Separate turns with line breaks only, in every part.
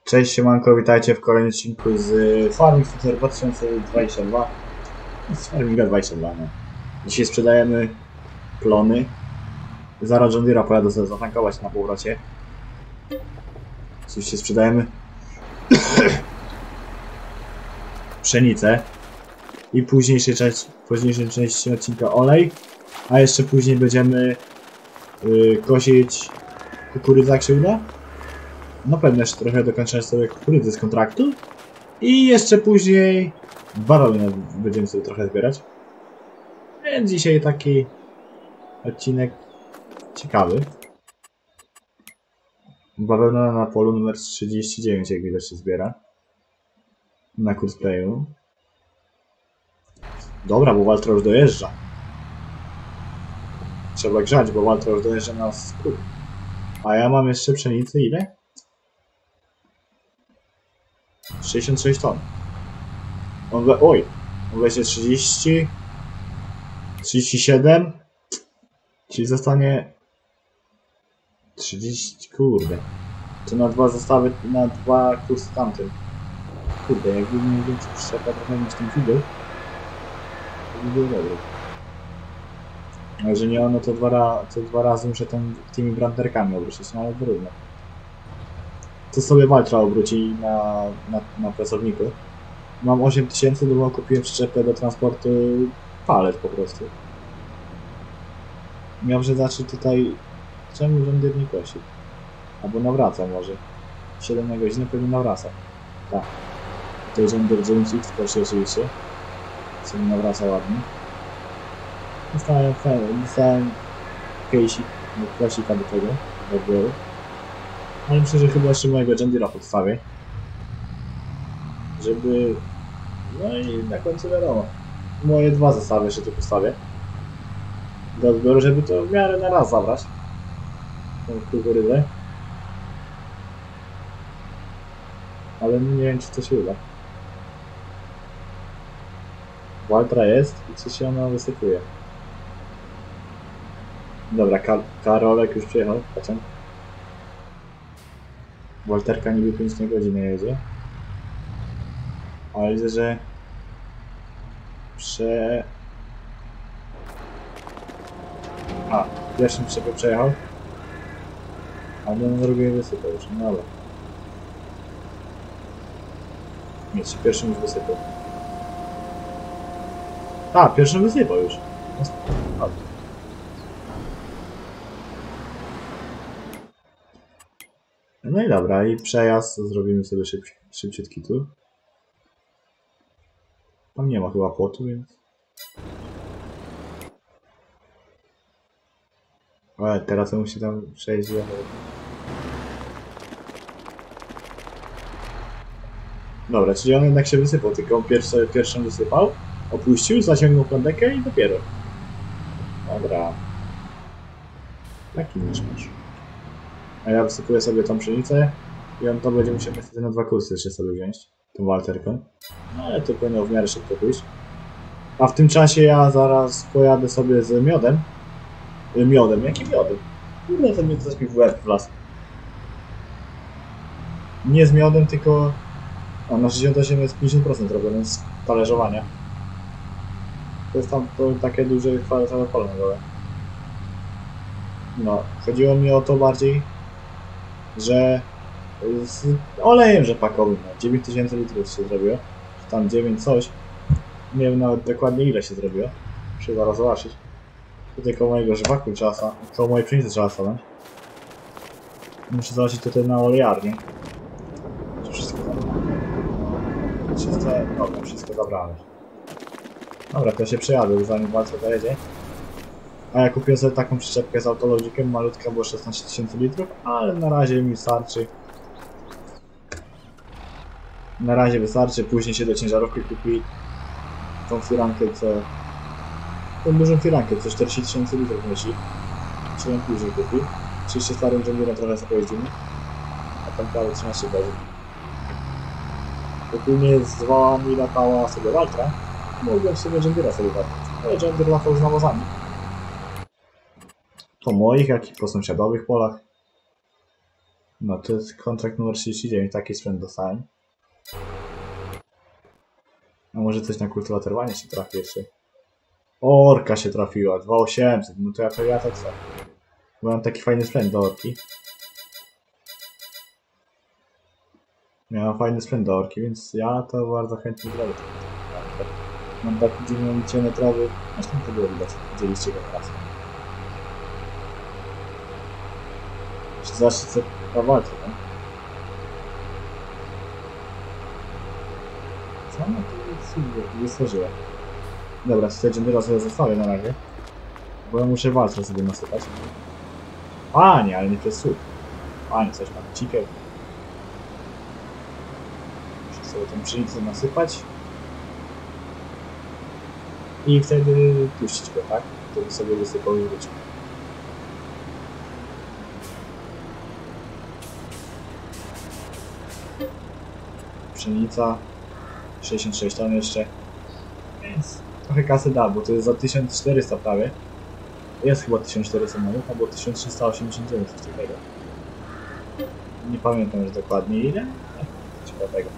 Cześć, siemanko, witajcie w kolejnym odcinku z Farming Simulator 2022. Z Farminga 22, no. Dzisiaj sprzedajemy plony. Zaraz John Deere'a pojadę sobie zatankować na powrocie. Oczywiście sprzedajemy pszenicę. I późniejszej części odcinka olej. A jeszcze później będziemy kosić kukurydzę, jak się uda. No pewnie jeszcze trochę dokończę sobie kukurydzy z kontraktu. I jeszcze później bawełnę będziemy sobie trochę zbierać. Więc dzisiaj taki odcinek ciekawy. Bawełna na polu numer 39, jak widać, się zbiera. Na Kursplayu. Dobra, bo Waltra już dojeżdża. Trzeba grzać, bo Waltra już dojeżdża na skrót. A ja mam jeszcze pszenicy ile? 66 ton. On weźmie 30, 37, czyli zostanie 30, kurde. To na dwa zestawy, na dwa kursy tamtym. Kurde, jakby mniej więcej przyczepa trochę niż ten widok, to by było dobre. A że nie ono, to dwa razy muszę tymi branderkami obrócić, no ale trudno. To sobie Waltra obróci na pracowniku. Mam 8000, bo kupiłem przyczepę do transportu palet po prostu. Miał, że zacząć tutaj... Czemu John Deere nie kosi? Albo nawraca może. 7 na godzinę pewnie nawraca. Tak. To jest John Deere 9X kosi oczywiście. Sobie nawraca ładnie. Dostałem kosika do tego, do odbioru. Ale myślę, że chyba jeszcze mojego John Deere'a podstawię. Żeby... No i na końcu wiadomo. Moje dwa zestawy jeszcze tu postawię. Do odbioru, żeby to w miarę na raz zabrać. Tą kukurydzę. Ale nie wiem, czy to się uda. Waltra jest i czy się ona wysypuje. Dobra, Karolek już przyjechał. Patrzę. Walterka niby 5 na godzinę jedzie. Ale widzę, że pierwszym przyczepę przejechał. A na drugiej wysypał już, no dobra. Nie, czy pierwszym już wysypał? Pierwszym wysypał już. No i dobra, i przejazd zrobimy sobie szybciutki tu. Tam nie ma chyba płotu, więc... Ale teraz on musi tam przejść. Dobra, czyli on jednak się wysypał, tylko on pierwszą wysypał, opuścił, zaciągnął plandekę i dopiero. Dobra. Taki niż masz. A ja wysypuję sobie tą pszenicę i on to będzie musiał niestety na dwa kursy jeszcze sobie wziąć. Tą Walterką. No ale to powinno w miarę szybko pójść. A w tym czasie ja zaraz pojadę sobie z miodem. Miodem? Jakim miodem? Kurde, to mnie coś mi w łeb wlazł. Nie z miodem, tylko... na 68 jest 50% robione z talerzowania. To jest tam takie duże kwadratowe pole na dole. No, chodziło mi o to bardziej, że z olejem rzepakowym, 9000 litrów się zrobiło, czy tam 9 coś, nie wiem nawet dokładnie ile się zrobiło, muszę zaraz zobaczyć. Tutaj koło mojego rzepaku trzeba, koło mojej pszenicy trzeba stanąć. Muszę zobaczyć tutaj na olejarnię. Czy wszystko wszystko zabrane. Dobra, to się przejadę, zanim Waltra dojedzie. A ja kupiłem sobie taką przyczepkę z autologikiem, malutka, było 16 000 litrów, ale na razie mi starczy. Na razie wystarczy, później się do ciężarówki kupi tą firankę, tą dużą firankę, co 40 000 litrów nosi. Czy ją później kupi. Oczywiście starym John Deere'em trochę sobie pojeździmy. A tam prawie 13 godzin. Ogólnie z wałami latała sobie Waltra. Mogłem sobie John Deere'a sobie latać. Ale John Deere latał z nawozami. Po moich, jak i po sąsiadowych polach. No to jest kontrakt numer 39, taki sprzęt dostałem. A może coś na kultywatorwanie się trafi jeszcze? Orka się trafiła, 2800, no to ja tak samo. Bo mam taki fajny sprzęt do orki. Miałem fajny sprzęt do orki, więc ja to bardzo chętnie zrobię. Mam taki dziwny trawy. Zresztą to było widać, widzieliście go teraz. Czy zawsze chcę powalczyć, tak? Co ona tu wystworzyła? Dobra, tutaj Jendera sobie zostawię na razie. Bo ja muszę walczę sobie nasypać. Panie, ale nie przez słup. Panie, coś tam cikę. Muszę sobie tą pszenicę nasypać. I wtedy puścić go, tak? Wtedy sobie wysypał i wrócił. Pszenica. 66 ton jeszcze. Więc trochę kasy da, bo to jest za 1400 prawie. Jest chyba 1400 nawet, albo 1389 coś takiego. Nie pamiętam już dokładnie ile. Ciekawego.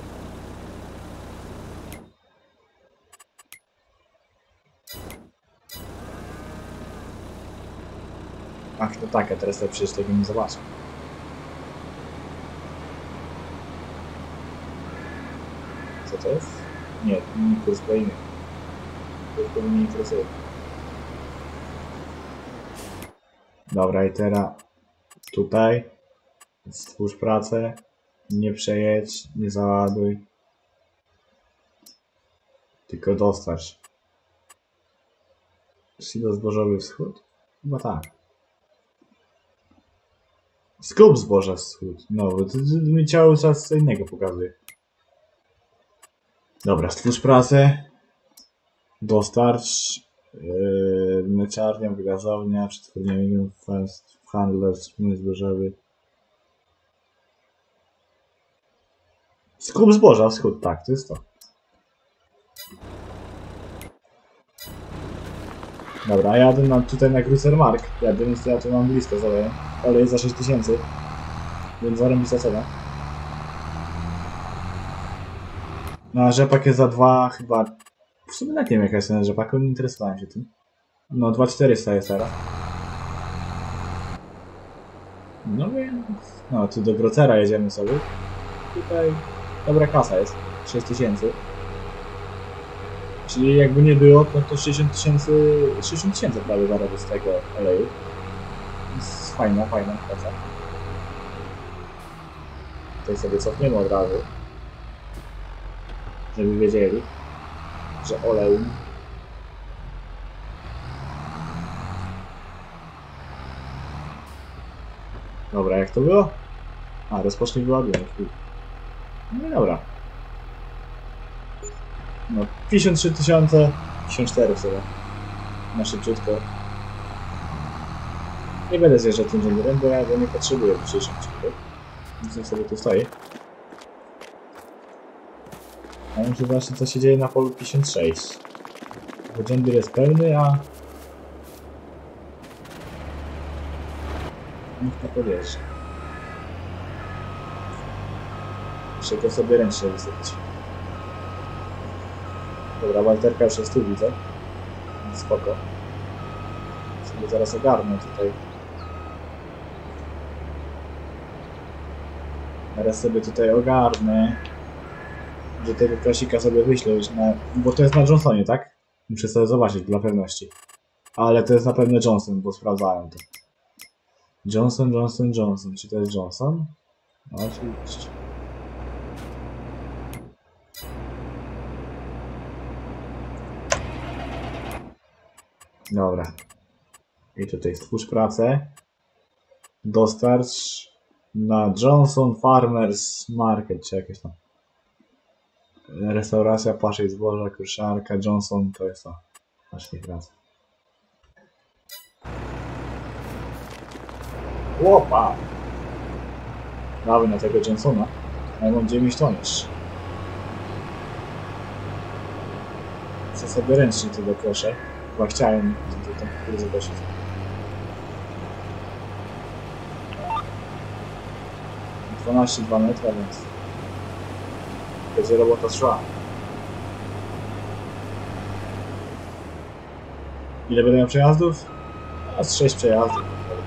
Ach, no tak, a teraz ja przecież tego nie zobaczę. Co to jest? Nie, to jest kolejny. To mnie nie interesuje. Dobra, i teraz tutaj stwórz pracę, nie przejedź, nie załaduj, tylko dostarcz. Silo zbożowy wschód? Chyba tak. Skup zboża wschód. No, to mi cały czas co innego pokazuje. Dobra, stwórz pracę, dostarcz, mleczarnia, wygazownia, przetwórnia, handlarz, przemysł zbożowy. Skup zboża wschód, tak, to jest to. Dobra, jadę tutaj na Cruisermark. Jadę, więc ja tu mam blisko zadaję. Ale jest za 6000. Więc zarąbista cena. No a rzepak jest za 2 chyba... W sumie nawet nie wiem jaka jest cena rzepaku, nie interesowałem się tym. No 2400 jest teraz. No więc... No tu do Grocera jedziemy sobie. Tutaj dobra kasa jest. 6000. Czyli jakby nie było, to 60 tysięcy prawie zarobię z tego oleju. Jest fajna praca. Tutaj sobie cofniemy od razu. Żeby wiedzieli, że olej. Dobra, jak to było? A, rozpocznij wyładunek. No i dobra. No, 53 000, 54 sobie. Na szybciutko. Nie będę zjeżdżał tym Jenderem, bo ja go nie potrzebuję w dzisiejszym odcinku. Więc niech sobie tu stoi. A muszę zobaczyć, co się dzieje na polu 56. Bo Jender jest pełny, a... nikt nie podjeżdża. Muszę go sobie ręcznie wysypać. Dobra, walterka już jest tu, widzę. Spoko. Sobie zaraz ogarnę tutaj. Teraz sobie tutaj ogarnę. Że tego klasika sobie wyślę już na... Bo to jest na Johnsonie, tak? Muszę sobie zobaczyć dla pewności. Ale to jest na pewno Johnson, bo sprawdzałem to. Johnson. Czy to jest Johnson? No oczywiście. Dobra. I tutaj stwórz pracę. Dostarcz na Johnson Farmers Market, czy jakieś tam. Restauracja, paszej zboża, kruszarka, Johnson, to jest to. Właśnie praca. Łopa! Dawaj na tego Johnsona. Ja mam 9 ton jeszcze. Chcę sobie ręcznie to doproszę. Chyba chciałem tam kukurydzę dosić. 12,2 metra, więc będzie robota szła. Ile będę miał przejazdów? A z 6 przejazdów.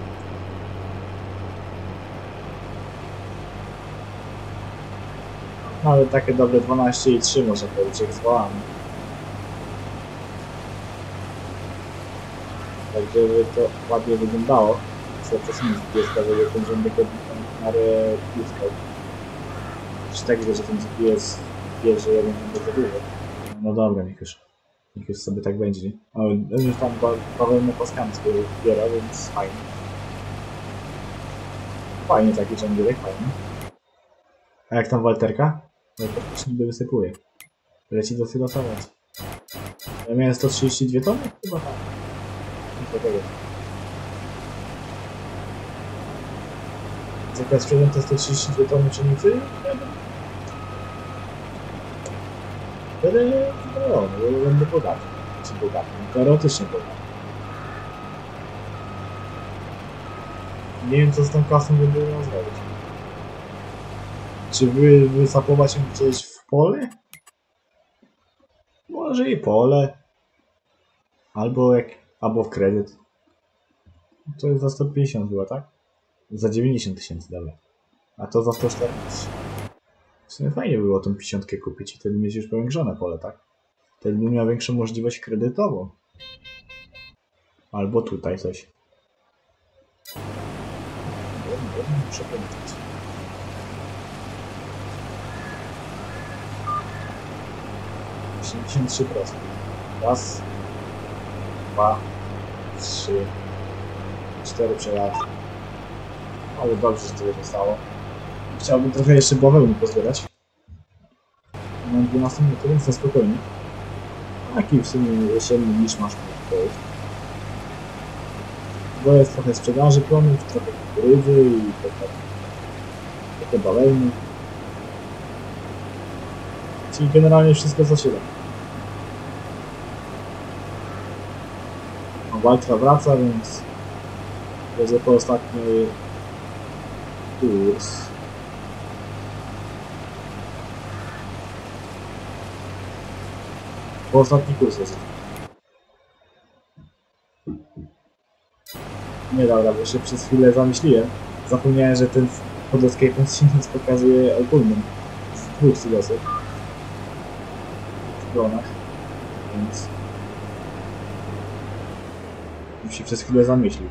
Nawet takie dobre 12,3 można powiedzieć, jak zwołamy. Tak, żeby to ładnie wyglądało. Chcę przesunąć GPS-ka, żeby ten rządek w miarę blisko. Czy tak widać, że ten GPS wie, że jeden będzie za dużo. No dobra, niech już sobie tak będzie. O, już tam bawełnę paskancką zbiera, więc fajnie. Fajnie taki rządek, fajnie. A jak tam Walterka? Walterka się niby wysypuje. Leci dosylosować. Ja miałem 132 tony? Chyba tak. Jak ja sprzedam te 132 tony pszenicy, będę zadowolony, bo będę bogaty. Czy bogaty? Teoretycznie bogaty. Nie wiem, co z tą kasą będę miał zrobić. Czy wysapować ją gdzieś w pole? Może i pole. Albo w kredyt. To jest za 150 chyba, tak? Za 90 000, dobra. A to za 140. W sumie fajnie było tą 50 kupić i wtedy mieć już powiększone pole, tak? Wtedy bym miał większą możliwość kredytową. Albo tutaj coś. Muszę pamiętać. %. Raz, 2, 3, 4 przejazdy. Ale dobrze, że tyle zostało. Chciałbym trochę jeszcze bawełny pozbierać. Mam 12 minut, więc na spokojnie. Taki w sumie jesienny niż masz to jest. Bo jest trochę sprzedaży plonów, trochę kukurydzy i trochę bawełny. Czyli generalnie wszystko co się da. Waltra wraca, więc będzie po ostatni kurs. Po ostatni kurs jest. Nie dobra, bo się przez chwilę zamyśliłem. Zapomniałem, że ten pod Escape'em silnik pokazuje ogólnym z 2 silosów w klonach, więc już się przez chwilę zamyślił.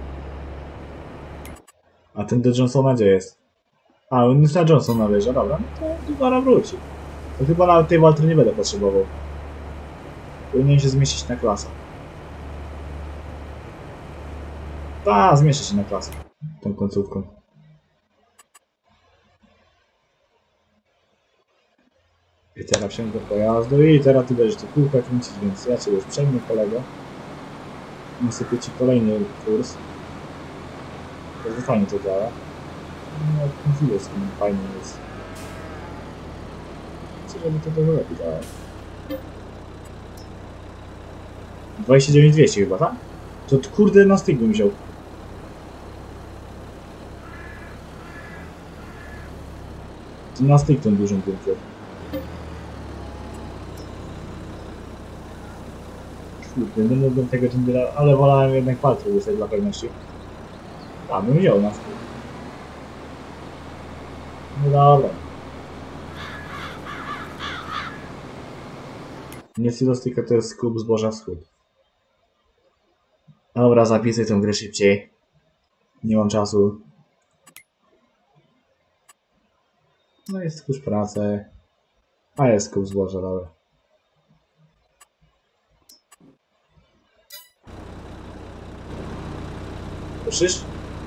A ten do Johnsona gdzie jest? A, on już na Johnsona wjeżdża, dobra, no to zaraz wróci. To chyba nawet tej Waltry nie będę potrzebował. Powinien się zmieścić na klasę. Ta, zmieszczę się na klasę. Tą końcówką. I teraz wsiądę do pojazdu i teraz ty będziesz tu kółka kręcić, więc ja cię już przejmę, kolego. Nasypię ci kolejny kurs. To fajnie to działa. No, ten jest fajny jest. Chcę, żeby to dużo lepiej działało. 29,200 chyba, tak? To kurde na styk bym wziął. To na styk tą dużą bym wziął. Kurde, nie mógłbym tego tendera, ale wolałem jednak palce dostać dla pewności. A, bym wziął na styk. No dobra. Nie Silostyka, to jest klub Zboża Wschód. Dobra, zapisuj tę grę szybciej. Nie mam czasu. No jest już pracę. A jest klub Zboża, dobra. Ruszysz?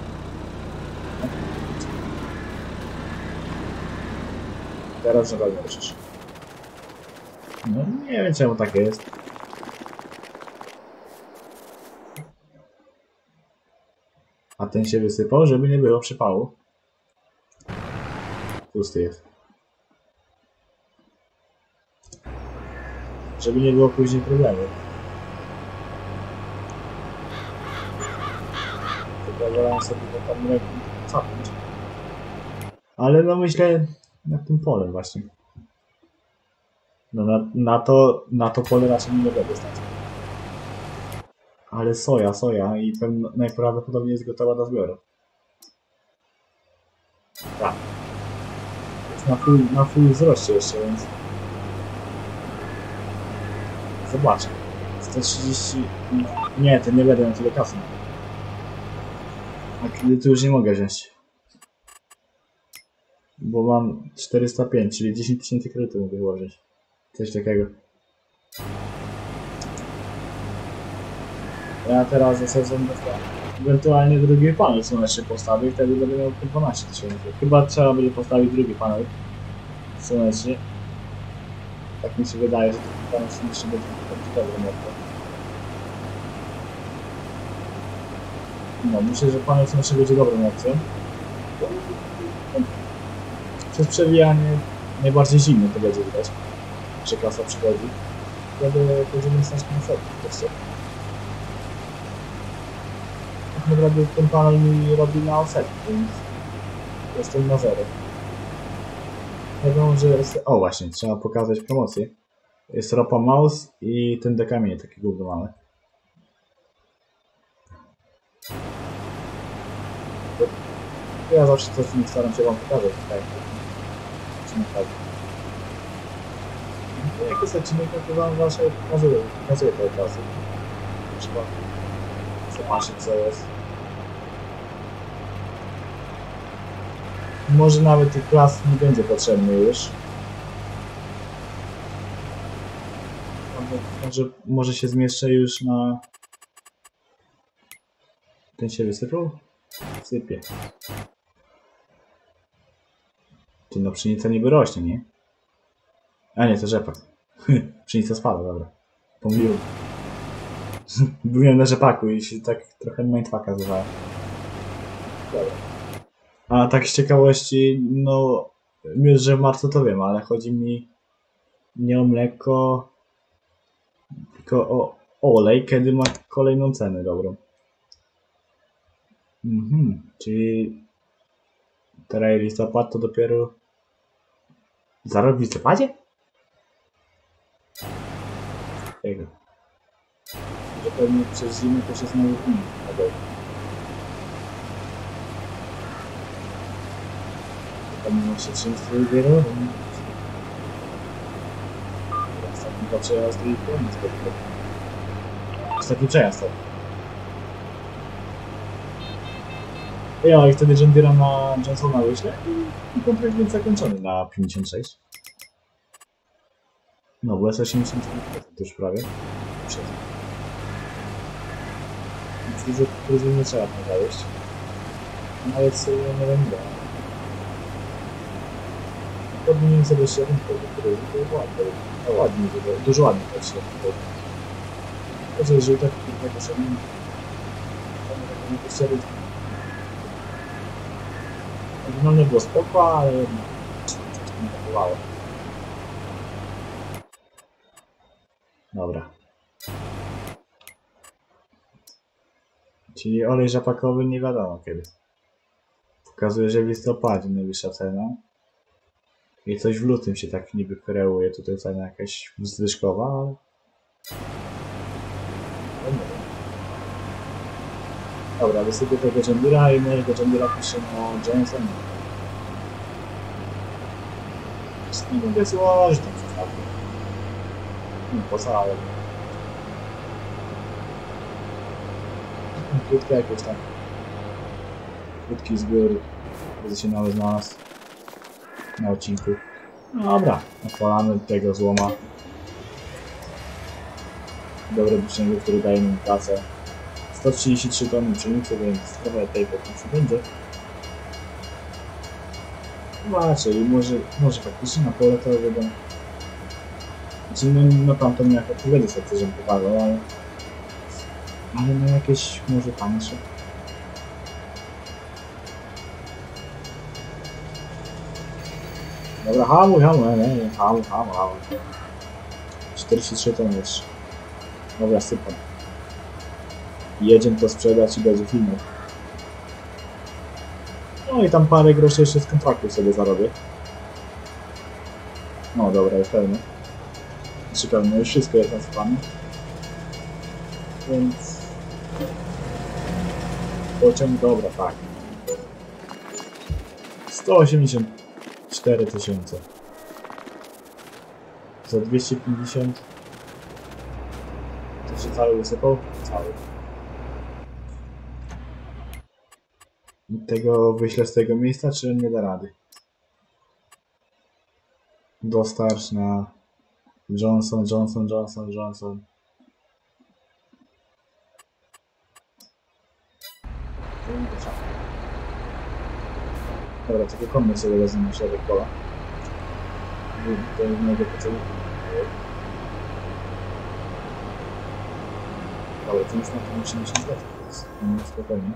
Teraz na pewno ruszysz. No nie wiem czemu tak jest. A ten się wysypał, żeby nie było przypału. Pusty jest. Żeby nie było później problemu. Tylko wolałem sobie to tam cofnąć. Ale no myślę nad tym polem właśnie. No na to pole raczej nie będę stać. Ale soja i ten najprawdopodobniej jest gotowa do zbioru. Tak. Jest na full wzroście jeszcze, więc... Zobaczę. 130... Nie, to nie będę miał tyle kasy. A kredytu już nie mogę wziąć. Bo mam 405, czyli 10 tysięcy kredytu mogę włożyć. Coś takiego. Ja teraz za sezon ewentualnie drugi panel słoneczny postawię i wtedy będę miał po 12 tysięcy. Chyba trzeba będzie postawić drugi panel słoneczny. Tak mi się wydaje, że ten panel słoneczny będzie dobrym opcją. No, myślę, że panel słoneczny będzie dobrą opcją. Przez przewijanie najbardziej zimno to będzie widać, że klasa przychodzi. Wtedy będziemy stać na setki. Tak naprawdę ten panel mi robi na offset, więc jestem na zero. Wiadomo, że jest... O właśnie, trzeba pokazać promocję. Jest ropa mouse i ten do kamieni, taki gówno mamy. Ja zawsze coś nie staram się wam pokazać, tak? Jak jest odcinek, to wam zawsze pokazuję te klasy. Trzeba zobaczyć co jest. Może nawet tych klas nie będzie potrzebny już. Może się zmieszczę już na... Ten się wysypał? Sypie. Ty no pszenica niby rośnie, nie? A nie, to rzepak. Pszenica spada, dobra. Pomyliłem. Byłem na rzepaku i się tak trochę mindfucka zdawało. Dobra. A tak z ciekawości, no... Już, że w marcu to wiem, ale chodzi mi nie o mleko, tylko o olej, kiedy ma kolejną cenę dobrą. Czyli teraz listopad to dopiero za rok w listopadzie? Tego. Że pewnie przez zimę to się znowu Tam się czymś wybierało. Ostatni przejazd i koniec. Ostatni przejazd. Ja i wtedy John Deere'a na Johnsona wyślę i kontrakt jest zakończony na 56. No, bo jest 80% już prawie. Więc widzę, że nie trzeba tam zawieść. Nawet sobie nie wiem ile. Powinienem sobie średni który jest ładny. No ładnie, dużo ładniej tak średni. To, że jeżeli tak kilka średni, to nie to średni. Oryginalnie było spoko, ale nie brakowało. Dobra. Czyli olej rzepakowy nie wiadomo kiedy. Pokazuje, że w listopadzie najwyższa cena. I coś w lutym się tak niby kreuje, tutaj cena jakaś zwyżkowa, ale... Dobra, wysypię tego John Deere'a i mojego John Deere'a piszę na Johnson. Nie mogę złożyć tam przystawkę. Nie posałem. Krótkie jakieś tam. Krótki zbiór. Będzie się nawet znalazł na odcinku. Dobra, odpalamy tego złoma. Dobry pszenicy, który daje mi pracę. 133 tony pszenicy, więc trochę tej potencji będzie. Zobaczę i może faktycznie na pole to będę... Znaczy no tamto mi jako powiedzieć sobie coś, żebym pokazał, ale no jakieś może tańsze. Dobra, hamuj, nie, hamuj. 43 tony jeszcze. Dobra, sypam. Jedziemy to sprzedać i będzie filmik. No i tam parę groszy jeszcze z kontraktu sobie zarobię. No dobra, jest pełny. Znaczy pełny, już wszystko jest nasypane. Więc... pociąg, dobra, tak. 184 000. Za 250. To się cały wysypał? Cały. I tego wyślę z tego miejsca, czy nie da rady? Dostarcz na Johnson. Dobra, takie konne sobie wezmę na środek pola. Do jednego pocelu. Dobra, to już na tym 80 metrów, więc spokojnie.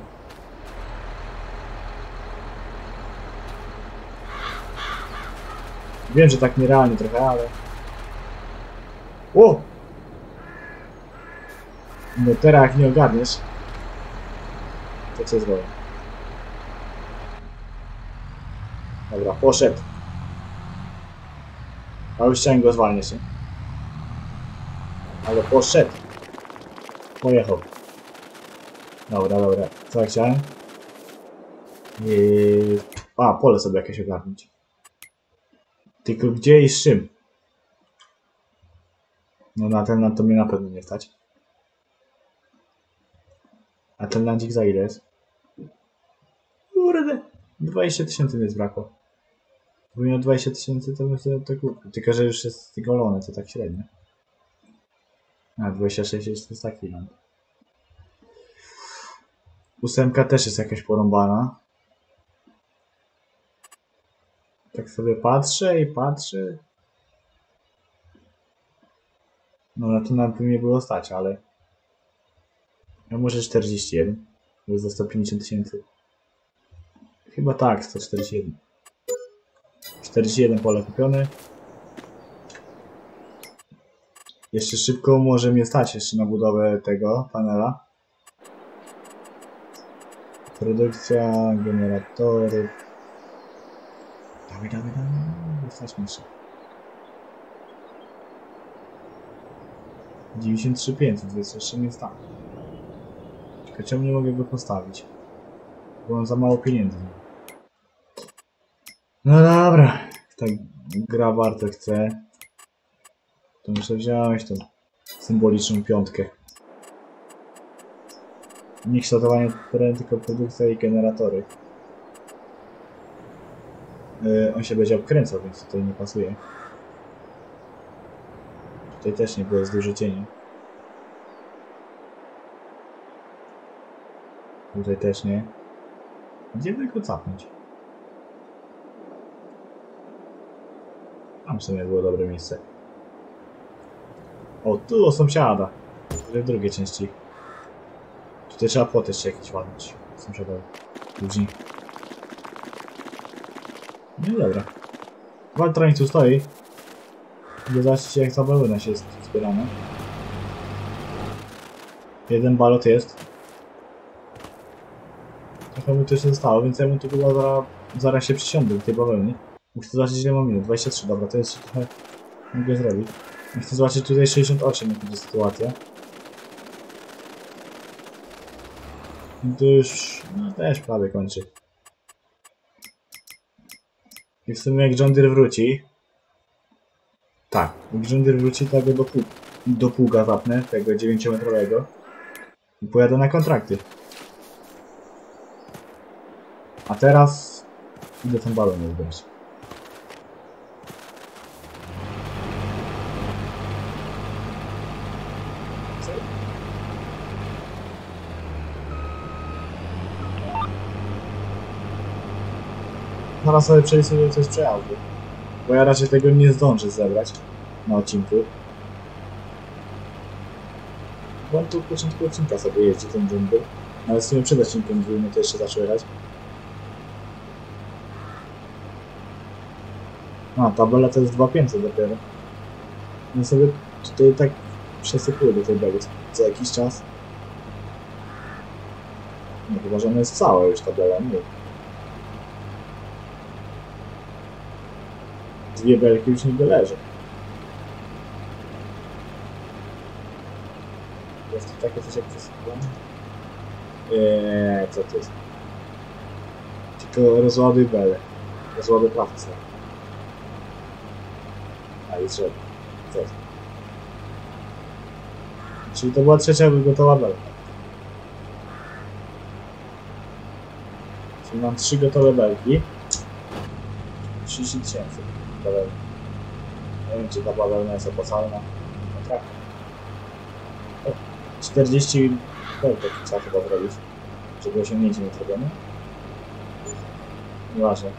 Wiem, że tak nierealnie trochę, ale... O! No teraz jak nie ogarniesz, to cię zrobię. Dobra, poszedł. A już chciałem go zwalniać, nie? Ale poszedł. Pojechał. Dobra. Co ja chciałem? A, pole sobie jakieś ogarnąć. Tylko gdzie i z czym? No na ten land to mnie na pewno nie stać. A ten landzik za ile jest? Kurde, 20 000 mi zbrakło. Gdybym miał 20 000 to bym sobie to kupił. Tylko że już jest golone, to tak średnio. A 26 jest taki land. 8 też jest jakaś porąbana. Tak sobie patrzę i patrzę. No na to nam by nie było stać, ale... No może 41. To jest za 150 000. Chyba tak, 141. 41 pole kupione. Jeszcze szybko może mnie stać jeszcze na budowę tego panela. Produkcja, generatory. Dawaj, stać mi jeszcze. 93 500, więc jeszcze nie stać. Tylko czemu nie mogę go postawić? Bo mam za mało pieniędzy. No dobra, tak gra bardzo chce. To muszę wziąć tą symboliczną piątkę. Nie kształtowanie terenu, tylko produkcja i generatory. On się będzie obkręcał, więc tutaj nie pasuje. Tutaj też nie było, jest duże cienie. Tutaj też nie. Gdzie by go capnąć? Tam w sumie było dobre miejsce. O, tu o sąsiada. Tutaj w drugiej części. Tutaj trzeba płot jeszcze jakiś ładnić. Sąsiadowi. Ludzi. No i dobra. Waltrań tu stoi. Zobaczcie jak ta bałyna się jest zbierana. Jeden balot jest. Trochę mu to się zostało, więc ja mu tu chyba zaraz się przysiądę do tej bawełny. Chcę zobaczyć ile mam minut. 23, dobra, to jest trochę... mogę zrobić. Chcę zobaczyć tutaj 68, jak będzie sytuacja. I to już... no też prawie kończy. I w sumie jak John Deere wróci... tak, jak John Deere wróci, to go do pługa zapnę, tego 9-metrowego. I pojadę na kontrakty. A teraz... idę ten balon zbierać. Zaraz sobie przejść sobie coś przejazdu. Bo ja raczej tego nie zdążę zebrać na odcinku. Bo on tu w początku odcinka sobie jeździ ten dżungel. Ale w sumie przed odcinkiem no to jeszcze zaczął jechać. A, tabela to jest 2500 dopiero. No sobie tutaj tak przesypuję do tej beli co jakiś czas. No chyba, że ona jest cała już tabela, nie. Dwie belki już nie leży. Jest to takie coś jak przesypane? Co to jest? Tylko rozładuj belę. Rozładuj krawca. A i trzeba. Co? Czyli to była trzecia gotowa belka. Czyli mam 3 gotowe belki. 30 000. Nie wiem, czy ta bawełna jest opłacalna. No tak. 40 belek trzeba chyba zrobić, żeby osiągnięcie nie zrobione. Nieważne.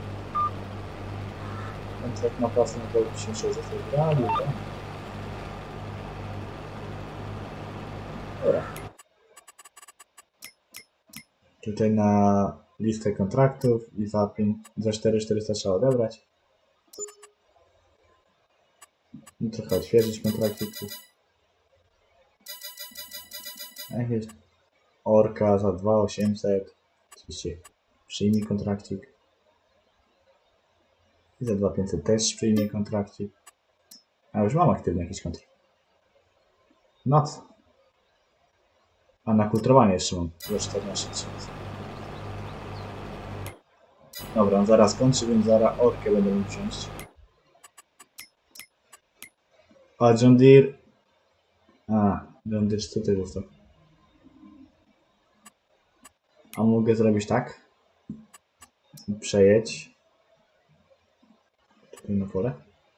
Kontrakt na pracę na to 1600 grali, tak? Dobra. Tutaj na listę kontraktów i za 4400 trzeba odebrać. I trochę odświeżyć kontrakty. Jakieś orka za 2800. Oczywiście przyjmij kontrakcik. I za 2500 też przyjmij kontrakcik. A już mam aktywny jakiś kontrakt. No co? A na kultrowanie jeszcze mam za 14 000. Dobra, on zaraz kończy, więc zaraz orkę będę mógł wziąć. A John Deere... John Deere tutaj został. A mogę zrobić tak? Przejedź. Tutaj na pole.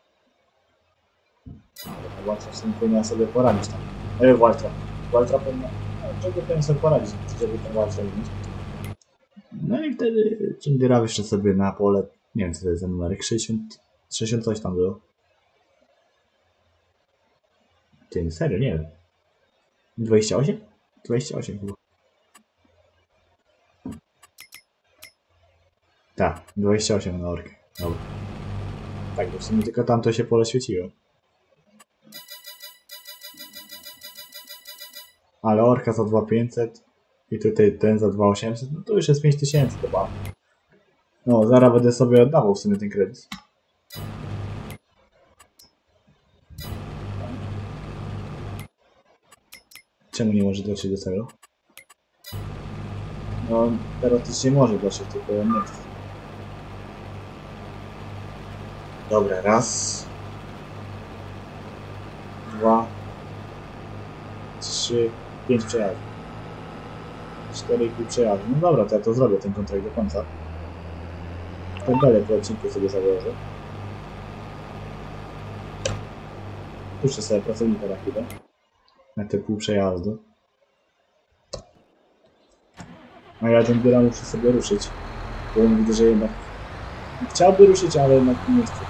Ale Waltra w sumie powinna sobie poradzić tam. Waltra powinna... Czego powinien sobie poradzić, żeby ten Waltra mieć? No i wtedy John Deere'a wyszedł sobie na pole. Nie wiem co to jest za numerek. 60 coś tam było. Ty, serio, nie wiem. 28? 28 chyba. Tak, 28 na orkę. Dobra. Tak, bo w sumie tylko tamto się pole świeciło. Ale orka za 2500 i tutaj ten za 2800, no to już jest 5000 chyba. No, zaraz będę sobie oddawał w sumie ten kredyt. Czemu nie może dotrzeć do celu? No, teoretycznie może dotrzeć, tylko ja nie chcę. Dobra, raz. 2. 3. 5 przejazdów. 4,5 przejazdu. No dobra, to ja to zrobię, ten kontrakt do końca. Ten dalej po odcinku sobie założę. Puszczę sobie pracownika na chwilę. Na te pół przejazdu. A ja ten biura muszę sobie ruszyć. Bo widzę, że jednak chciałby ruszyć, ale jednak nie chce.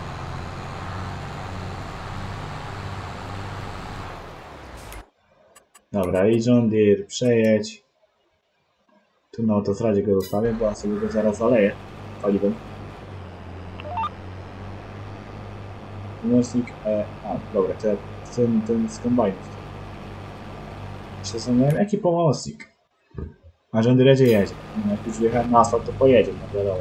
Dobra, i John Deere, przejedź. Tu na autostradzie go zostawię, bo ja sobie go zaraz zaleję paliwem. Pomocnik, dobra, ten z kombajnów. Przesunięłem, jaki pomocnik? A John Deere jedzie. Jak już wjechałem na asfalt, to pojedzie, no wiadomo.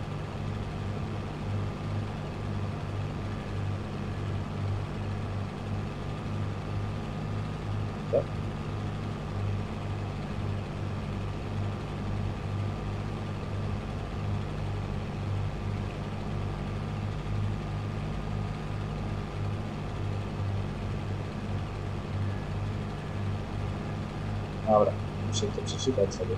Tak? Dobra, muszę to przeczytać sobie.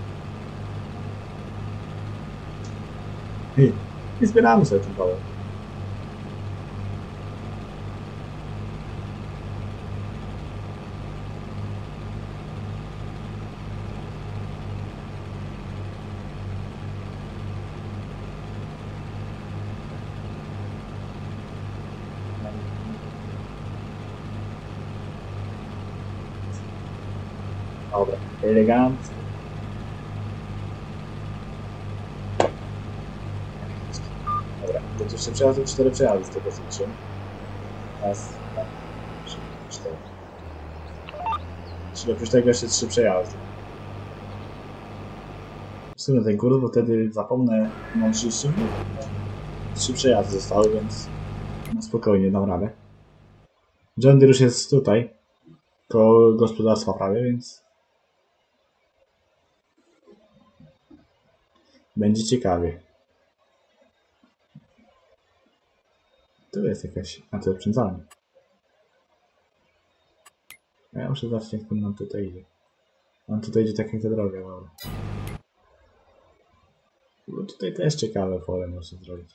I zbieramy sobie ten pałę. Dobra, elegancko. Dobra, to jeszcze przejazdy, 4 przejazdy z tego zliczyłem. Raz, 2, 3, 4. Czyli oprócz tego jeszcze 3 przejazdy. Wsunę ten kurs, bo wtedy zapomnę, mam 30 minut. 3 przejazdy zostały, więc No spokojnie, dam radę. John Deere już jest tutaj, koło gospodarstwa prawie, więc będzie ciekawie. Tu jest jakaś... A to przędzalnia. Ja muszę zobaczyć, jak nam tutaj idzie. On tutaj idzie tak jak ta droga, dobra. Bo tutaj też ciekawe pole można zrobić.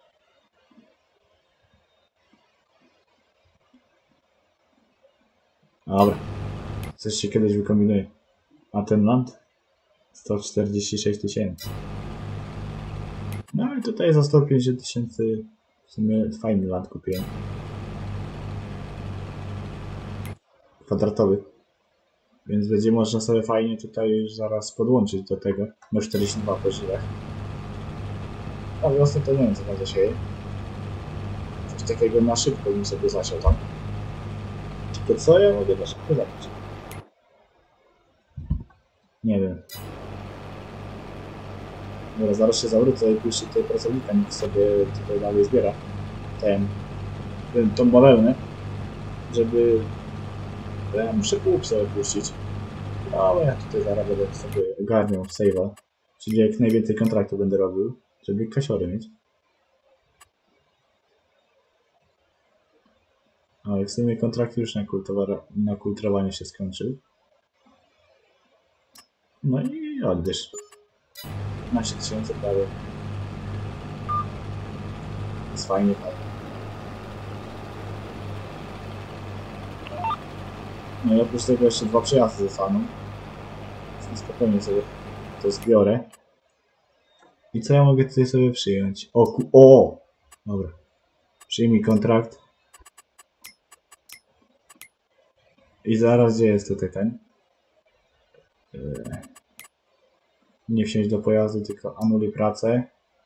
Dobra. Coś się kiedyś wykombinuje. A ten land? 146 000. No i tutaj za 150 000 w sumie fajny land kupiłem. Kwadratowy. Więc będzie można sobie fajnie tutaj już zaraz podłączyć do tego. No 42 po żylach. A wiosnę to nie wiem co tam zasieje. Coś takiego na szybko bym sobie zasiał tam. To co ja mogę na szybko zacząć? Nie wiem. Dobra, zaraz się zawrócę i puszczę tutaj pracownika, nikt sobie tutaj dalej zbiera tą bawełnę, żeby ja muszę pług sobie puścić. Ale ja tutaj zaraz będę sobie ogarniał save'a, czyli jak najwięcej kontraktów będę robił, żeby kasiory mieć. Ale w sumie kontrakt już na kultywowanie się skończył. No i odbierz. 15 000 prawie. Jest fajnie, fajnie. No i oprócz tego jeszcze 2 przejazdy zostaną. Więc spokojnie sobie to zbiorę. I co ja mogę tutaj sobie przyjąć? O! Dobra. Przyjmij kontrakt. I zaraz, gdzie jest tutaj ten? Nie wsiąść do pojazdu, tylko anuluj pracę.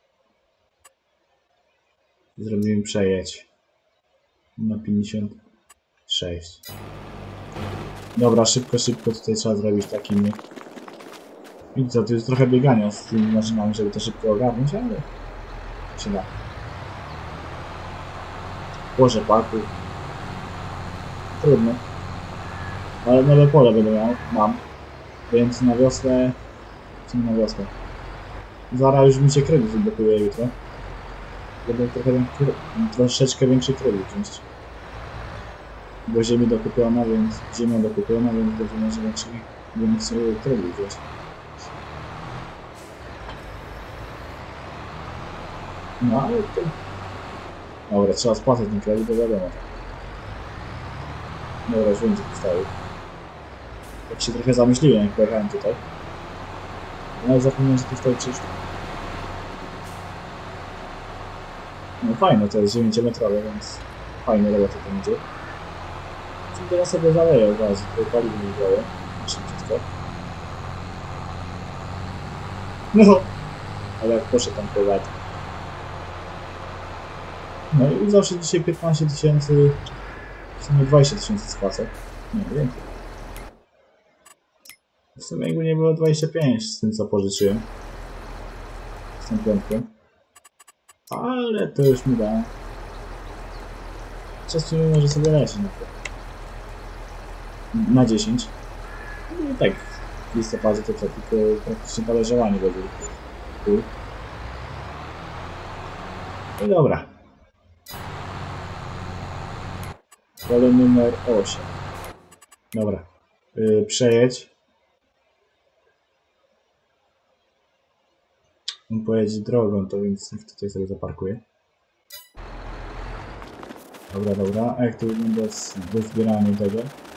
Zrobimy przejedź. Na 56. Dobra, szybko tutaj trzeba zrobić taki myk. I co, to jest trochę biegania z tymi maszynami, żeby to szybko ogarnąć, ale się da. Po rzepaku. Trudno. Ale nowe pole będę mam. Więc na wiosnę... Co na wiosnę? Zaraz już mi się kredyt wyblokuje jutro. Będę troszeczkę większy kredyt wziąć. Bo ziemi dokupiona, więc ziemia dokupiona, więc będzie można większy kredyt wziąć. No ale to... Dobra, trzeba spłacać ten kredyt, to wiadomo. Dobra, już będzie postawił. Tak się trochę zamyśliłem, jak pojechałem tutaj. No ale zapomniałem, że tu stoi 3 sztuki. No fajne, to jest 9-metrowe, więc fajnie robota to będzie. Czyli teraz sobie zaleję od razu, tutaj paliwo nie wziąłem. Szybciutko. No! Ale jak poszedł tam pływać. No i zawsze dzisiaj 15 000, w sumie 20 000 spłacę. Nie, więcej. W sumie jakby nie było 25 z tym co pożyczyłem. Z tą piątką. Ale to już mi da. Czasem może sobie lecieć na to. Na 10. No i tak w listopadzie to tylko praktycznie talerzowanie będzie. No dobra. Pole numer 8. Dobra. Przejedź. On pojedzie drogą, to więc tutaj sobie zaparkuję. Dobra. A jak to wygląda do zbierania tego?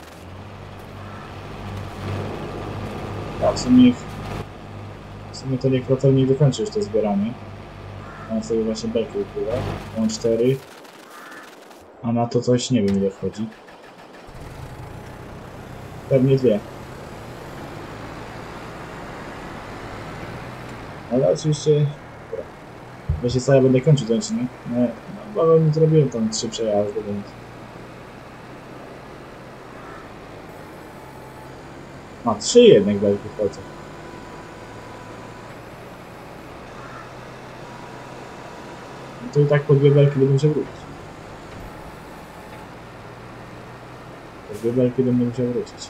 Tak, w sumie to niekrotel nie dokończy już to zbieranie. Mam sobie właśnie belkę upływa. Mam 4. A na to coś nie wiem ile wchodzi. Pewnie 2. Ale oczywiście... Właśnie sobie będę kończył ten odcinek. No nie zrobiłem tam 3 przejazdy, więc... A, 3 jednak belki wchodzą. No to i tak po 2 belki będę musiał wrócić. Dwie belki będę musiał wrócić.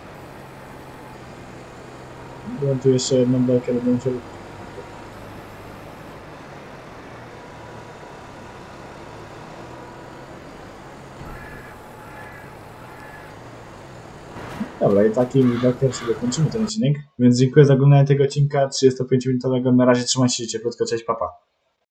Byłem tu jeszcze jedną belkę, będę musiał wrócić. Dobra, i takim widokiem sobie kończymy ten odcinek. Więc dziękuję za oglądanie tego odcinka 35-minutowego. Na razie trzymajcie się cieplutko, cześć, papa.